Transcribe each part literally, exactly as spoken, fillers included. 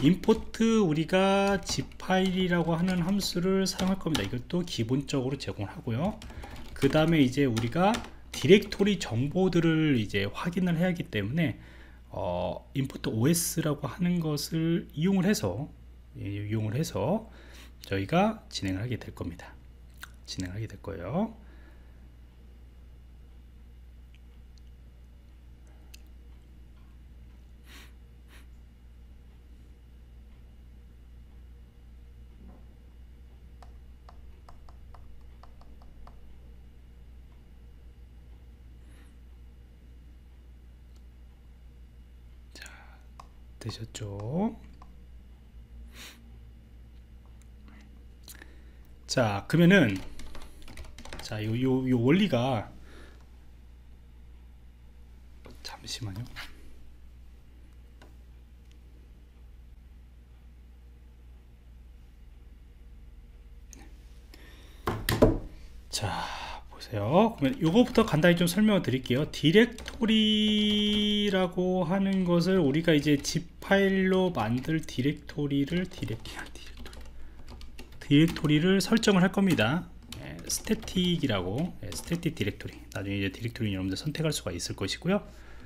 import 우리가 zip 파일이라고 하는 함수를 사용할 겁니다. 이것도 기본적으로 제공을 하고요. 그 다음에 이제 우리가 디렉토리 정보들을 이제 확인을 해야 하기 때문에 어, import os라고 하는 것을 이용을 해서 예, 이용을 해서 저희가 진행을 하게 될 겁니다. 진행을 하게 될 거예요. 되셨죠? 자, 그러면은 자, 요, 요, 요 원리가 잠시만요. 자, 보세요. 그러면 요거부터 간단히 좀 설명을 드릴게요. 디렉토리라고 하는 것을 우리가 이제 zip 파일로 만들 디렉토리를 디렉토리, 디렉토리를 설정을 할 겁니다. 예, 스태틱이라고 예, 스태틱 디렉토리. 나중에 이제 디렉토리 여러분들 선택할 수가 있을 것이고요.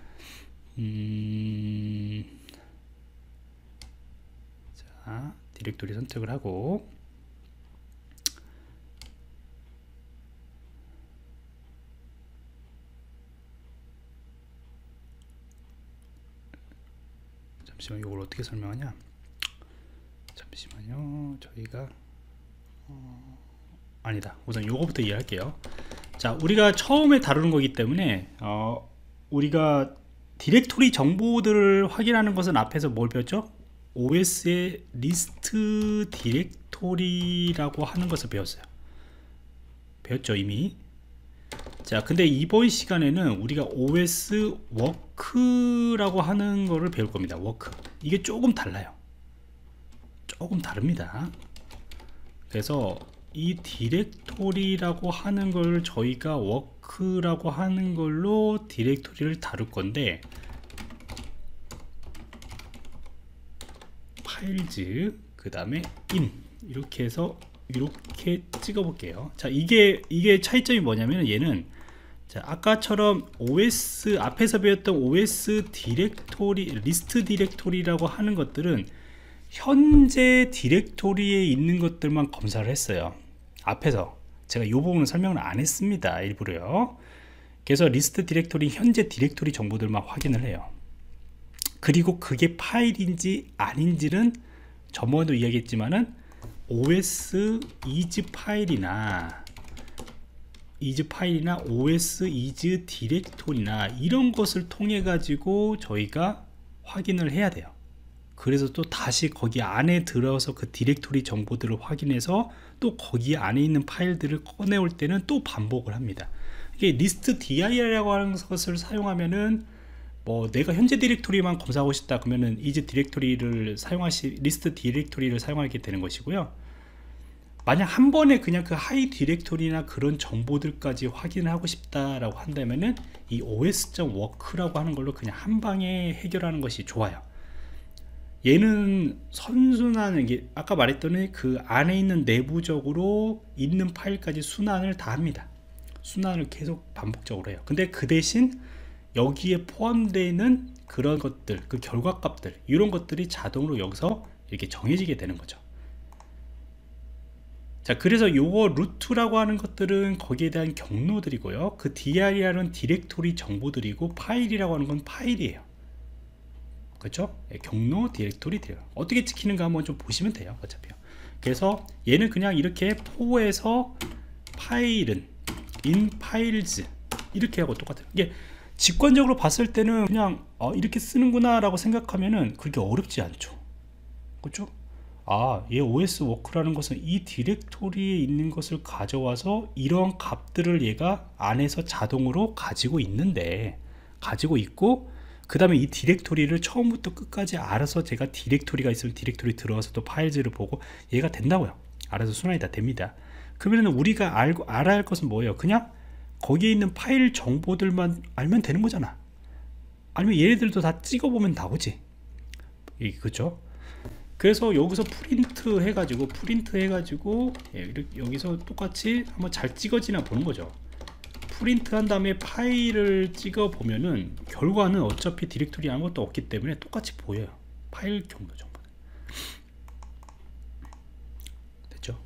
음, 자, 디렉토리 선택을 하고 잠시만, 이걸 어떻게 설명하냐? 잠시만요. 저희가 어, 아니다. 우선 요거부터 이해할게요. 자, 우리가 처음에 다루는 거기 때문에 어, 우리가 디렉토리 정보들을 확인하는 것은 앞에서 뭘 배웠죠? 오에스의 리스트 디렉토리라고 하는 것을 배웠어요. 배웠죠, 이미. 자, 근데 이번 시간에는 우리가 오에스 워크라고 하는 거를 배울 겁니다. 워크. 이게 조금 달라요. 조금 다릅니다. 그래서 이 디렉토리라고 하는 걸 저희가 워크라고 하는 걸로 디렉토리를 다룰 건데, 파일즈 그 다음에 인 이렇게 해서 이렇게 찍어 볼게요. 자, 이게 이게 차이점이 뭐냐면, 얘는 자, 아까처럼 오에스 앞에서 배웠던 오에스 디렉토리 리스트 디렉토리라고 하는 것들은 현재 디렉토리에 있는 것들만 검사를 했어요. 앞에서 제가 이 부분은 설명을 안 했습니다, 일부러요. 그래서 리스트 디렉토리 현재 디렉토리 정보들만 확인을 해요. 그리고 그게 파일인지 아닌지는 저번에도 이야기했지만은 오에스 is 파일이나 is 파일이나 오에스 is 디렉토리나 이런 것을 통해 가지고 저희가 확인을 해야 돼요. 그래서 또 다시 거기 안에 들어서 그 디렉토리 정보들을 확인해서 또 거기 안에 있는 파일들을 꺼내올 때는 또 반복을 합니다. 이게 리스트 dir이라고 하는 것을 사용하면은 뭐 내가 현재 디렉토리만 검사하고 싶다 그러면은 is 디렉토리를 사용하시 리스트 디렉토리를 사용하게 되는 것이고요. 만약 한 번에 그냥 그 하이 디렉토리나 그런 정보들까지 확인을 하고 싶다라고 한다면은 이 os.work라고 하는 걸로 그냥 한 방에 해결하는 것이 좋아요. 얘는 선순환, 이게 아까 말했더니 그 안에 있는 내부적으로 있는 파일까지 순환을 다 합니다. 순환을 계속 반복적으로 해요. 근데 그 대신 여기에 포함되어 있는 그런 것들, 그 결과값들, 이런 것들이 자동으로 여기서 이렇게 정해지게 되는 거죠. 자, 그래서 요거 루트라고 하는 것들은 거기에 대한 경로들이고요. 그 dir이라는 디렉토리 정보들이고, 파일이라고 하는 건 파일이에요. 그렇죠? 경로, 디렉토리, 디렉. 어떻게 찍히는가 한번 좀 보시면 돼요. 어차피요. 그래서 얘는 그냥 이렇게 포에서 파일은 in files 이렇게 하고 똑같아요. 이게 직관적으로 봤을 때는 그냥 어, 이렇게 쓰는구나 라고 생각하면은 그렇게 어렵지 않죠. 그렇죠? 아, 얘 오에스 워크라는 것은 이 디렉토리에 있는 것을 가져와서 이런 값들을 얘가 안에서 자동으로 가지고 있는데, 가지고 있고, 그 다음에 이 디렉토리를 처음부터 끝까지 알아서, 제가 디렉토리가 있으면 디렉토리 들어와서 또 파일즈를 보고 얘가 된다고요. 알아서 순환이 다 됩니다. 그러면 우리가 알고 알아야 할 것은 뭐예요? 그냥 거기에 있는 파일 정보들만 알면 되는 거잖아. 아니면 얘네들도 다 찍어보면 나오지. 그렇죠? 그래서 여기서 프린트 해가지고 프린트 해가지고 예, 이렇게 여기서 똑같이 한번 잘 찍어지나 보는 거죠. 프린트 한 다음에 파일을 찍어 보면은 결과는 어차피 디렉토리 아무것도 없기 때문에 똑같이 보여요. 파일 경로 정보 됐죠?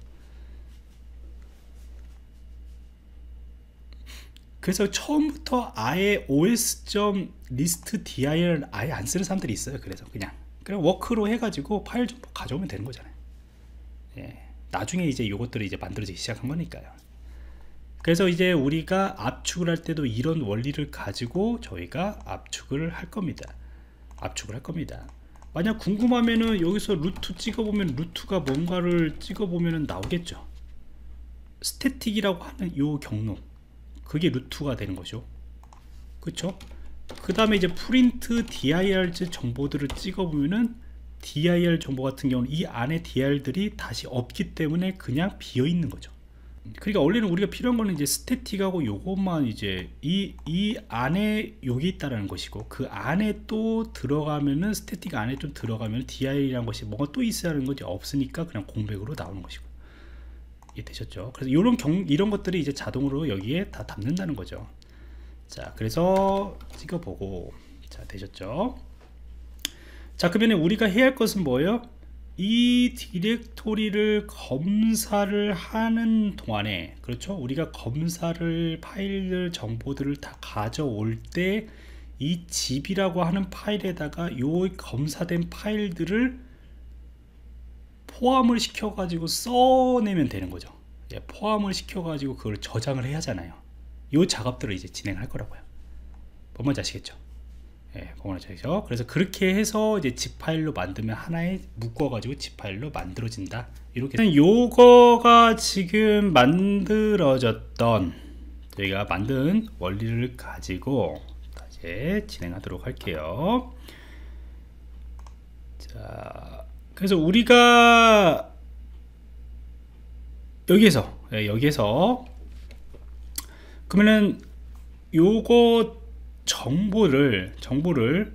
그래서 처음부터 아예 os.list.dir을 아예 안 쓰는 사람들이 있어요. 그래서 그냥 그냥 워크로 해가지고 파일 좀 가져오면 되는 거잖아요. 예, 나중에 이제 요것들이 이제 만들어지기 시작한 거니까요. 그래서 이제 우리가 압축을 할 때도 이런 원리를 가지고 저희가 압축을 할 겁니다. 압축을 할 겁니다. 만약 궁금하면은 여기서 루트 찍어보면 루트가 뭔가를 찍어보면 나오겠죠. 스태틱이라고 하는 요 경로, 그게 루트가 되는 거죠. 그쵸? 그 다음에 이제 프린트 dir 정보들을 찍어보면은 dir 정보 같은 경우는 이 안에 dir들이 다시 없기 때문에 그냥 비어 있는 거죠. 그러니까 원래는 우리가 필요한 거는 이제 스태틱하고 요것만 이제 이, 이 안에 여기 있다라는 것이고, 그 안에 또 들어가면은 스태틱 안에 좀 들어가면 dir이라는 것이 뭐가 또 있어야 하는 것이 없으니까 그냥 공백으로 나오는 것이고. 이해 되셨죠? 그래서 이런 경, 이런 것들이 이제 자동으로 여기에 다 담는다는 거죠. 자, 그래서 찍어보고, 자, 되셨죠? 자, 그러면 우리가 해야 할 것은 뭐예요? 이 디렉토리를 검사를 하는 동안에, 그렇죠? 우리가 검사를 파일 정보들을 다 가져올 때 이 집이라고 하는 파일에다가 요 검사된 파일들을 포함을 시켜 가지고 써내면 되는 거죠. 예, 포함을 시켜 가지고 그걸 저장을 해야 하잖아요. 요 작업들을 이제 진행할 거라고요. 뭔지 아시겠죠? 예, 뭔지 아시죠? 그래서 그렇게 해서 이제 zip 파일로 만들면 하나에 묶어 가지고 zip 파일로 만들어진다. 이렇게 요거가 지금 만들어졌던, 저희가 만든 원리를 가지고 다시 진행하도록 할게요. 자, 그래서 우리가 여기에서 예, 여기에서 그러면은 요거 정보를 정보를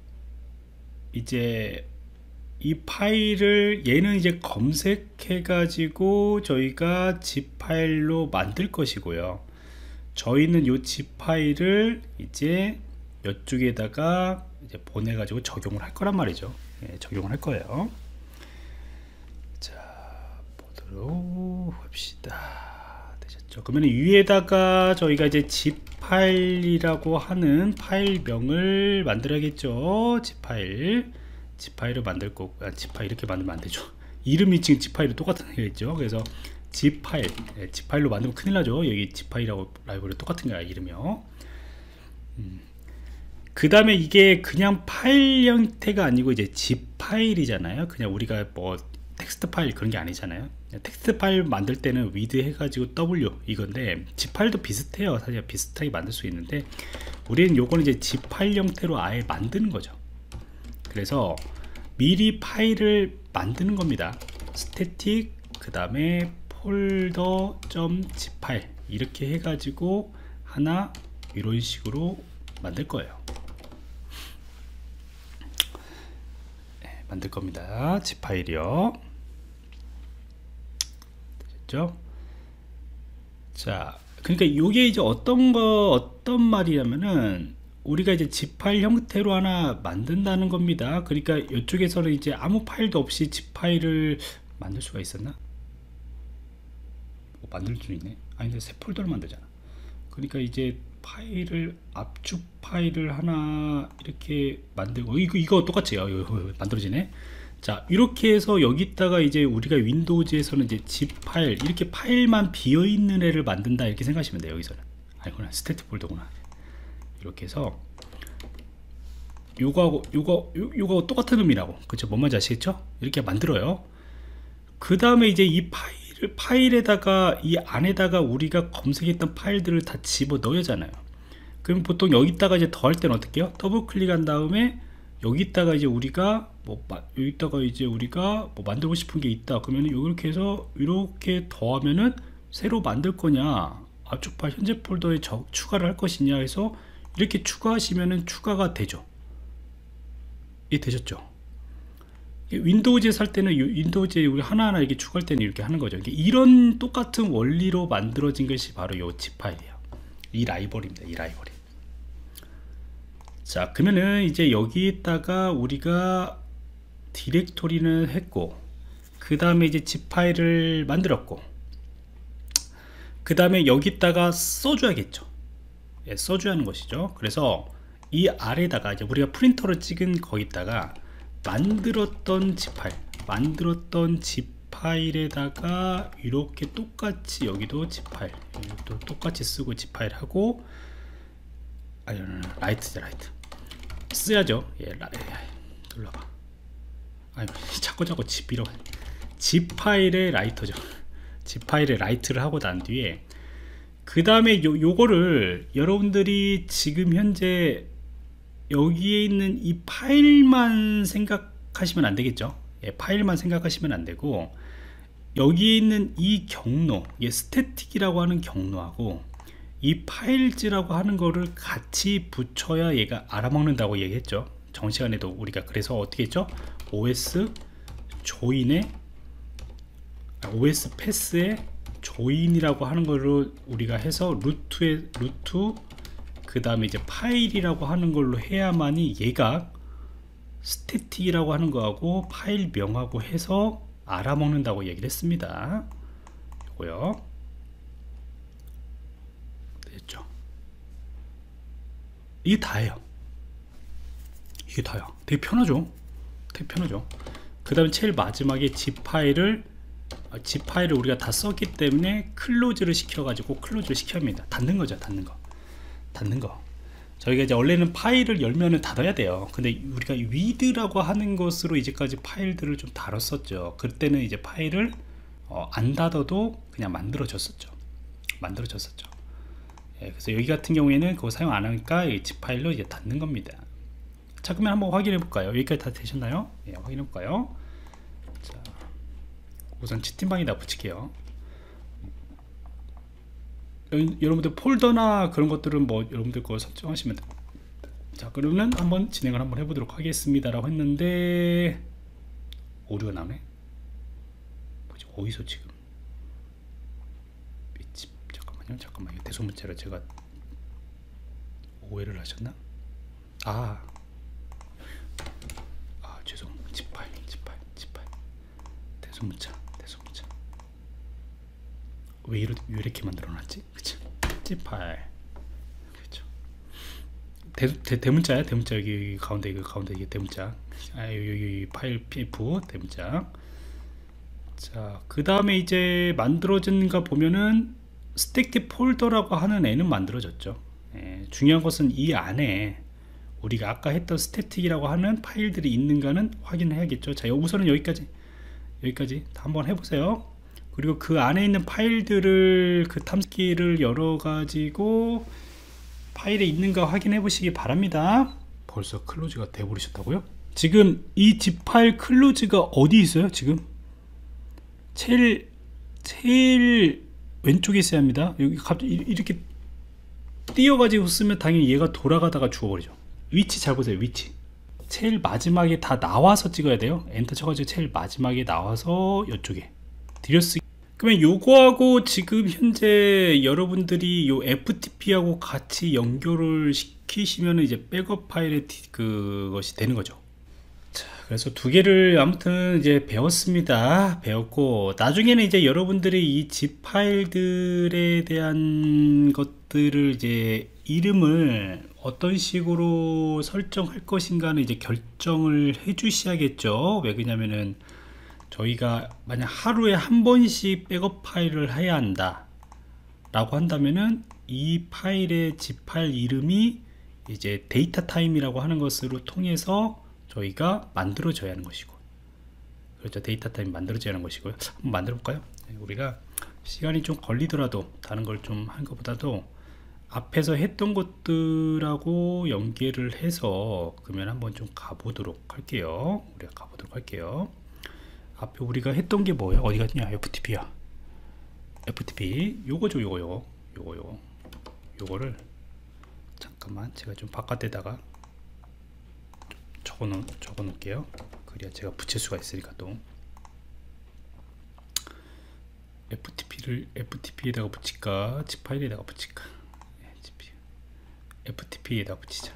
이제 이 파일을 얘는 이제 검색해 가지고 저희가 zip 파일로 만들 것이고요. 저희는 요 zip 파일을 이제 이쪽에다가 이제 보내 가지고 적용을 할 거란 말이죠. 예, 적용을 할 거예요. 자, 보도록 합시다. 되셨죠? 그러면 위에다가 저희가 이제 zip 파일이라고 하는 파일명을 만들어야겠죠. zip 파일, zip 파일을 만들 거고, 아, zip 파일 이렇게 만들면 안 되죠. 이름이 지금 zip 파일이 똑같은 게 있죠. 그래서 zip 파일, 예, zip 파일로 만들면 큰일 나죠. 여기 zip 파일이라고 라이브러리 똑같은 거야, 이름이요. 음. 그 다음에 이게 그냥 파일 형태가 아니고 이제 zip 파일이잖아요. 그냥 우리가 뭐 텍스트 파일 그런 게 아니잖아요. 텍스트 파일 만들 때는 with 해가지고 w 이건데 zip 파일도 비슷해요. 사실 비슷하게 만들 수 있는데 우리는 요거는 이제 zip 파일 형태로 아예 만드는 거죠. 그래서 미리 파일을 만드는 겁니다. static 그 다음에 folder.zip 파일 이렇게 해가지고 하나 이런 식으로 만들 거예요. 네, 만들 겁니다. zip 파일이요. 됐죠? 자, 그러니까 이게 이제 어떤 거 어떤 말이냐면은 우리가 이제 zip 파일 형태로 하나 만든다는 겁니다. 그러니까 이쪽에서는 이제 아무 파일도 없이 zip 파일을 만들 수가 있었나? 뭐 만들 수 있네. 아니 근데 새 폴더를 만들잖아. 그러니까 이제 파일을 압축 파일을 하나 이렇게 만들고 이거 이거 똑같이요. 만들어지네. 자, 이렇게 해서 여기다가 이제 우리가 윈도우즈에서는 이제 zip 파일 이렇게 파일만 비어 있는 애를 만든다 이렇게 생각하시면 돼요. 여기서는 아니구나, 스태틱 폴더구나. 이렇게 해서 요거하고 요거 요, 요거 똑같은 의미라고, 그쵸? 뭔 말인지 아시겠죠? 이렇게 만들어요. 그 다음에 이제 이 파일을 파일에다가 이 안에다가 우리가 검색했던 파일들을 다 집어 넣어야잖아요. 그럼 보통 여기다가 이제 더할 때는 어떻게 해요? 더블 클릭한 다음에 여기다가 이제 우리가 뭐 여기다가 이제 우리가 뭐 만들고 싶은 게 있다 그러면 이렇게 해서 이렇게 더하면은 새로 만들 거냐, 압축 파일 현재 폴더에 저, 추가를 할 것이냐 해서 이렇게 추가하시면은 추가가 되죠. 이 되셨죠? 윈도우즈에서 할 때는 윈도우즈에 우리 하나하나 이렇게 추가할 때는 이렇게 하는 거죠. 이런 똑같은 원리로 만들어진 것이 바로 이 집 파일이에요. 이 라이벌입니다. 이 라이벌이. 자, 그러면은 이제 여기에다가 우리가 디렉토리는 했고, 그 다음에 이제 집 파일을 만들었고, 그 다음에 여기다가 써줘야겠죠. 예, 써줘야 하는 것이죠. 그래서 이 아래다가 이제 우리가 프린터로 찍은 거기다가 만들었던 집 파일, 만들었던 집 파일에다가 이렇게 똑같이 여기도 집 파일, 또 똑같이 쓰고 집 파일 하고, 아니, 라이트죠, 라이트 써야죠. 예, 라, 예, 눌러봐. 아니, 자꾸 자꾸 집이라고. 집 파일의 라이터죠. 집 파일에 라이트를 하고 난 뒤에 그 다음에 요, 요거를 여러분들이 지금 현재 여기에 있는 이 파일만 생각하시면 안 되겠죠. 예, 파일만 생각하시면 안 되고, 여기에 있는 이 경로, 예, 스태틱이라고 하는 경로하고 이 파일즈라고 하는 거를 같이 붙여야 얘가 알아먹는다고 얘기했죠. 정시간에도 우리가. 그래서 어떻게 했죠? 오에스 조인에 오에스 패스에 조인이라고 하는 걸로 우리가 해서 루트에 루트 그 다음에 이제 파일이라고 하는 걸로 해야만이 얘가 스태틱이라고 하는 거하고 파일 명하고 해서 알아먹는다고 얘기를 했습니다. 요거요. 됐죠? 이게 다예요. 이게 다야. 되게 편하죠. 되게 편하죠. 그 다음에 제일 마지막에 zip 파일을 zip 파일을 우리가 다 썼기 때문에 클로즈를 시켜가지고 클로즈를 시켜합니다. 닫는 거죠. 닫는 거. 닫는 거. 저희가 이제 원래는 파일을 열면은 닫아야 돼요. 근데 우리가 위드라고 하는 것으로 이제까지 파일들을 좀 다뤘었죠. 그때는 이제 파일을 어, 안 닫아도 그냥 만들어졌었죠. 만들어졌었죠. 예, 그래서 여기 같은 경우에는 그거 사용 안 하니까 이 zip 파일로 이제 닫는 겁니다. 자, 그러면 한번 확인해 볼까요? 여기까지 다 되셨나요? 예, 확인해 볼까요? 자, 우선 채팅방에다 붙일게요. 여러분들 폴더나 그런 것들은 뭐 여러분들 거 설정하시면 돼요. 자, 그러면 한번 진행을 한번 해보도록 하겠습니다 라고 했는데 오류가 나네. 뭐지? 어디서 지금 미치, 잠깐만요. 잠깐만요. 대소문자로 제가 오해를 하셨나? 아, 아 죄송. 집파일, 집파일, 집파일. 대소문자, 대소문자. 왜, 이러, 왜 이렇게 만들어놨지? 그쵸? 집파일. 그쵸? 대, 대, 대문자야, 대문자. 여기, 여기 가운데, 이거 가운데 이게 대문자. 아, 여기, 여기 파일 피에프 대문자. 자, 그 다음에 이제 만들어진가 보면은 스택티 폴더라고 하는 애는 만들어졌죠. 예, 중요한 것은 이 안에 우리가 아까 했던 스태틱이라고 하는 파일들이 있는가는 확인해야겠죠. 자, 우선은 여기까지 여기까지 한번 해보세요. 그리고 그 안에 있는 파일들을 그 탐색기를 열어가지고 파일에 있는가 확인해 보시기 바랍니다. 벌써 클로즈가 돼 버리셨다고요? 지금 이 zip 파일 클로즈가 어디 있어요? 지금 제일 제일 왼쪽에 있어야 합니다. 여기 갑자기 이렇게 띄어가지고 쓰면 당연히 얘가 돌아가다가 죽어버리죠. 위치 잘 보세요. 위치 제일 마지막에 다 나와서 찍어야 돼요. 엔터 쳐가지고 제일 마지막에 나와서 이쪽에 들여쓰기. 그러면 요거하고 지금 현재 여러분들이 요 에프티피하고 같이 연결을 시키시면 이제 백업 파일의 그것이 되는 거죠. 자, 그래서 두 개를 아무튼 이제 배웠습니다. 배웠고, 나중에는 이제 여러분들이 이 zip 파일들에 대한 것들을 이제 이름을 어떤 식으로 설정할 것인가는 이제 결정을 해 주셔야겠죠. 왜 그러냐면은 저희가 만약 하루에 한 번씩 백업 파일을 해야 한다 라고 한다면은 이 파일의 zip 파일 이름이 이제 데이터 타임이라고 하는 것으로 통해서 저희가 만들어져야 하는 것이고, 그렇죠. 데이터 타임 만들어져야 하는 것이고요. 한번 만들어 볼까요? 우리가 시간이 좀 걸리더라도 다른 걸 좀 한 것보다도 앞에서 했던 것들하고 연계를 해서 그러면 한번 좀 가보도록 할게요. 우리가 가보도록 할게요. 앞에 우리가 했던 게 뭐야? 어디 갔냐? 에프티피야. 에프티피 요거죠. 요거 요거 요거 요거 요거를 잠깐만 제가 좀 바깥에다가 적어 놓 적어 놓을게요. 그래야 제가 붙일 수가 있으니까. 또 에프티피를 에프티피에다가 붙일까, 집 파일에다가 붙일까. 에프티피에다가 붙이자.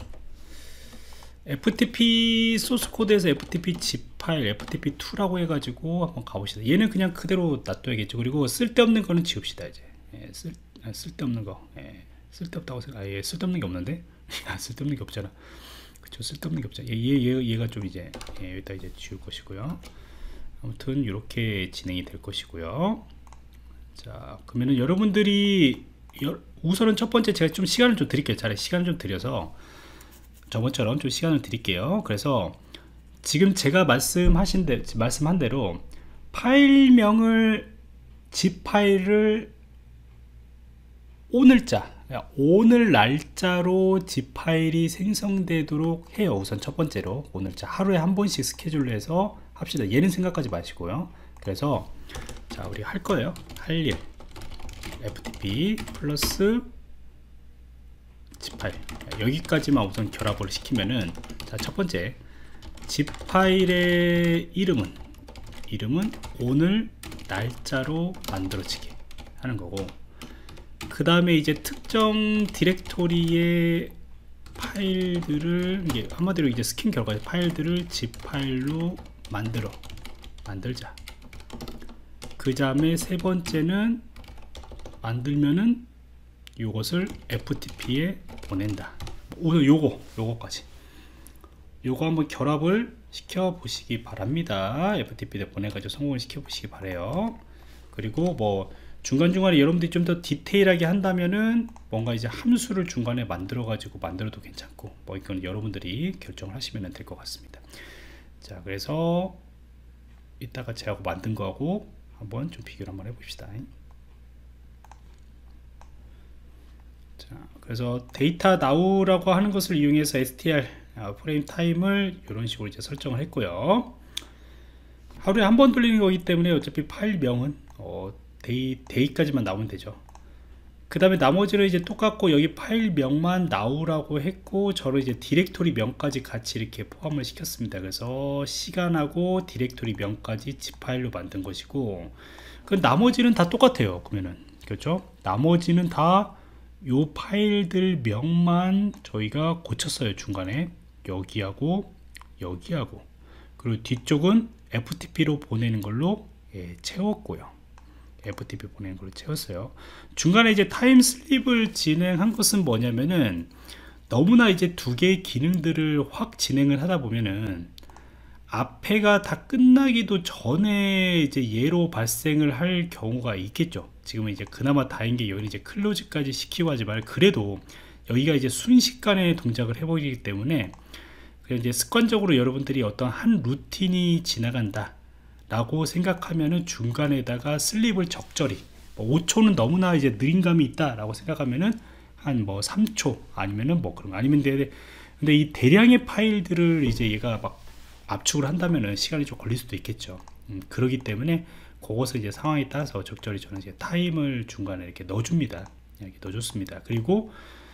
에프티피 소스 코드에서 에프티피 zip 파일 에프티피 투라고 해가지고 한번 가봅시다. 얘는 그냥 그대로 놔둬야겠죠. 그리고 쓸데없는 거는 지웁시다. 이제 예, 쓸, 아, 쓸데없는 거 예, 쓸데없다고 생각. 아, 예, 쓸데없는 게 없는데 아, 쓸데없는 게 없잖아. 그쵸, 쓸데없는 게 없잖아. 얘, 얘, 얘가 좀 이제 예, 여기다 이제 지울 것이고요. 아무튼 이렇게 진행이 될 것이고요. 자, 그러면은 여러분들이 여, 우선은 첫 번째 제가 좀 시간을 좀 드릴게요. 차라리 시간을 좀 드려서 저번처럼 좀 시간을 드릴게요. 그래서 지금 제가 말씀하신 대, 말씀한 대로 파일명을 zip 파일을 오늘자 오늘 날짜로 zip 파일이 생성되도록 해요. 우선 첫 번째로 오늘자 하루에 한 번씩 스케줄로 해서 합시다. 얘는 생각하지 마시고요. 그래서 자, 우리 할 거예요. 할 일 에프티피 플러스 zip 파일 여기까지만 우선 결합을 시키면은, 자, 첫 번째 zip 파일의 이름은 이름은 오늘 날짜로 만들어지게 하는 거고, 그 다음에 이제 특정 디렉토리의 파일들을 이게 한마디로 이제 스킨 결과의 파일들을 zip 파일로 만들어 만들자. 그 다음에 세 번째는 만들면은 요것을 에프티피에 보낸다. 오늘 요거 요거까지 요거 한번 결합을 시켜 보시기 바랍니다. 에프티피에 보내가지고 성공을 시켜 보시기 바래요. 그리고 뭐 중간중간에 여러분들이 좀 더 디테일하게 한다면은 뭔가 이제 함수를 중간에 만들어 가지고 만들어도 괜찮고, 뭐 이건 여러분들이 결정을 하시면 될 것 같습니다. 자, 그래서 이따가 제가 만든 거하고 한번 좀 비교를 한번 해봅시다. 자, 그래서 데이터 나우라고 하는 것을 이용해서 에스티알 프레임 타임을 이런 식으로 이제 설정을 했고요. 하루에 한 번 돌리는 거기 때문에 어차피 파일명은 어, 데이, 데이까지만 나오면 되죠. 그 다음에 나머지는 이제 똑같고 여기 파일명만 나오라고 했고, 저를 이제 디렉토리 명까지 같이 이렇게 포함을 시켰습니다. 그래서 시간하고 디렉토리 명까지 zip 파일로 만든 것이고, 그 나머지는 다 똑같아요. 그러면은 그렇죠. 나머지는 다 요 파일들 명만 저희가 고쳤어요. 중간에 여기하고 여기하고, 그리고 뒤쪽은 에프티피로 보내는 걸로 예, 채웠고요. 에프티피 보내는 걸로 채웠어요. 중간에 이제 타임 슬립을 진행한 것은 뭐냐면은, 너무나 이제 두 개의 기능들을 확 진행을 하다 보면은 앞에가 다 끝나기도 전에 이제 예로 발생을 할 경우가 있겠죠. 지금은 이제 그나마 다행인 게 여기 이제 클로즈까지 시키고 하지만, 그래도 여기가 이제 순식간에 동작을 해보기 때문에 이제 습관적으로 여러분들이 어떤 한 루틴이 지나간다 라고 생각하면은 중간에다가 슬립을 적절히 뭐 오 초는 너무나 이제 느린 감이 있다 라고 생각하면은 한 뭐 삼 초 아니면은 뭐 그런 거 아니면 돼. 근데 이 대량의 파일들을 이제 얘가 막 압축을 한다면은 시간이 좀 걸릴 수도 있겠죠. 음, 그러기 때문에 그것을 이제 상황에 따라서 적절히 저는 이제 타임을 중간에 이렇게 넣어줍니다. 이렇게 넣어줬습니다. 그리고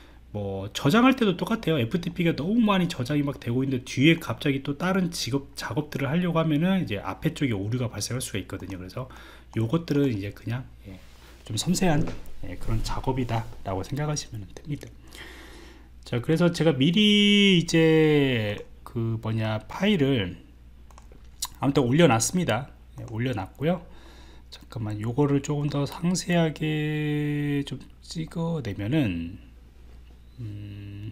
뭐 저장할 때도 똑같아요. 에프티피가 너무 많이 저장이 막 되고 있는데 뒤에 갑자기 또 다른 직업 작업들을 하려고 하면은 이제 앞에 쪽에 오류가 발생할 수가 있거든요. 그래서 요것들은 이제 그냥 예, 좀 섬세한 예, 그런 작업이다 라고 생각하시면 됩니다. 자, 그래서 제가 미리 이제 그 뭐냐 파일을 아무튼 올려놨습니다. 예, 올려놨고요. 잠깐만 요거를 조금 더 상세하게 좀 찍어내면은 음,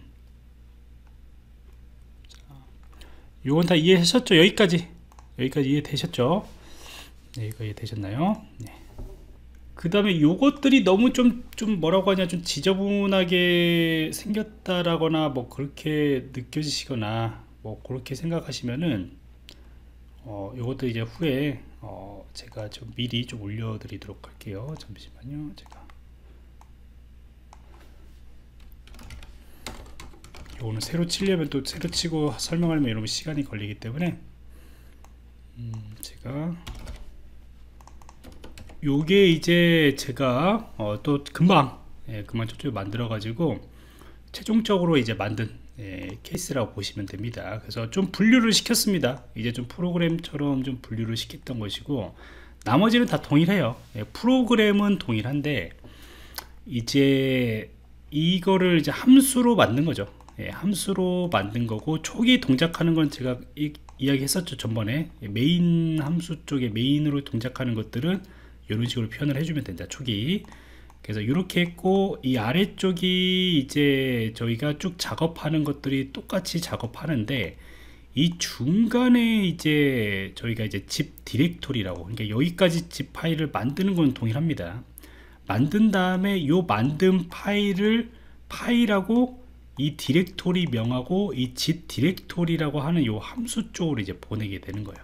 자, 요건 다 이해하셨죠? 여기까지 여기까지 이해되셨죠? 네, 이거 이해되셨나요? 네. 그 다음에 요것들이 너무 좀, 좀 뭐라고 하냐, 좀 지저분하게 생겼다라거나 뭐 그렇게 느껴지시거나 뭐 그렇게 생각하시면은 어, 요것도 이제 후에 어, 제가 좀 미리 좀 올려드리도록 할게요. 잠시만요. 제가 요거는 새로 치려면 또 새로 치고 설명하려면 이러면 시간이 걸리기 때문에 음, 제가 요게 이제 제가 어, 또 금방 예, 금방 저쪽 만들어 가지고 최종적으로 이제 만든 예, 케이스라고 보시면 됩니다. 그래서 좀 분류를 시켰습니다. 이제 좀 프로그램처럼 좀 분류를 시켰던 것이고, 나머지는 다 동일해요. 예, 프로그램은 동일한데 이제 이거를 이제 함수로 만든 거죠. 예, 함수로 만든 거고, 초기 동작하는 건 제가 이, 이야기했었죠 전번에. 예, 메인 함수 쪽에 메인으로 동작하는 것들은 이런 식으로 표현을 해주면 된다, 초기. 그래서 이렇게 했고, 이 아래쪽이 이제 저희가 쭉 작업하는 것들이 똑같이 작업하는데, 이 중간에 이제 저희가 이제 집 디렉토리라고, 그러니까 여기까지 집 파일을 만드는 건 동일합니다. 만든 다음에 요 만든 파일을 파일하고 이 디렉토리 명하고 이 집 디렉토리라고 하는 요 함수 쪽으로 이제 보내게 되는 거예요.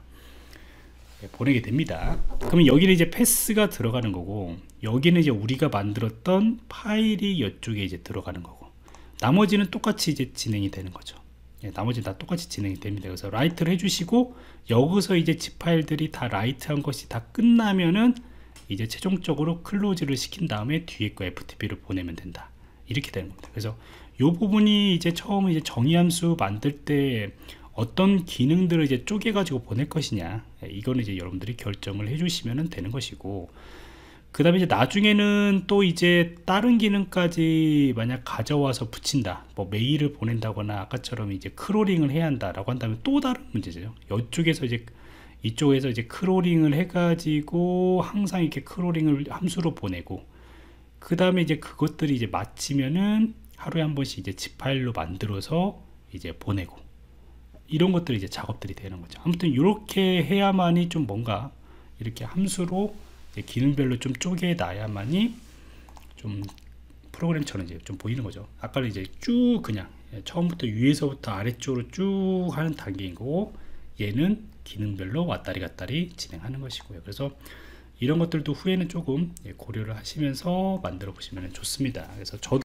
네, 보내게 됩니다. 그러면 여기는 이제 패스가 들어가는 거고, 여기는 이제 우리가 만들었던 파일이 이쪽에 이제 들어가는 거고, 나머지는 똑같이 이제 진행이 되는 거죠. 예, 나머지 다 똑같이 진행이 됩니다. 그래서 라이트를 해주시고, 여기서 이제 집 파일들이 다 라이트한 것이 다 끝나면은 이제 최종적으로 클로즈를 시킨 다음에 뒤에 거 에프티피를 보내면 된다, 이렇게 되는 겁니다. 그래서 이 부분이 이제 처음 이제 정의함수 만들 때 어떤 기능들을 이제 쪼개 가지고 보낼 것이냐, 이거는 이제 여러분들이 결정을 해주시면 되는 것이고, 그 다음에 이제 나중에는 또 이제 다른 기능까지 만약 가져와서 붙인다, 뭐 메일을 보낸다거나 아까처럼 이제 크롤링을 해야 한다 라고 한다면 또 다른 문제죠. 이쪽에서 이제 이쪽에서 이제 크롤링을 해가지고 항상 이렇게 크롤링을 함수로 보내고, 그 다음에 이제 그것들이 이제 마치면은 하루에 한 번씩 이제 집 파일로 만들어서 이제 보내고, 이런 것들이 이제 작업들이 되는 거죠. 아무튼 이렇게 해야만이 좀 뭔가 이렇게 함수로 이제 기능별로 좀 쪼개 놔야만이 좀 프로그램처럼 이제 좀 보이는 거죠. 아까는 이제 쭉 그냥 처음부터 위에서부터 아래쪽으로 쭉 하는 단계인 거고, 얘는 기능별로 왔다리 갔다리 진행하는 것이고요. 그래서 이런 것들도 후에는 조금 고려를 하시면서 만들어 보시면 좋습니다. 그래서 저도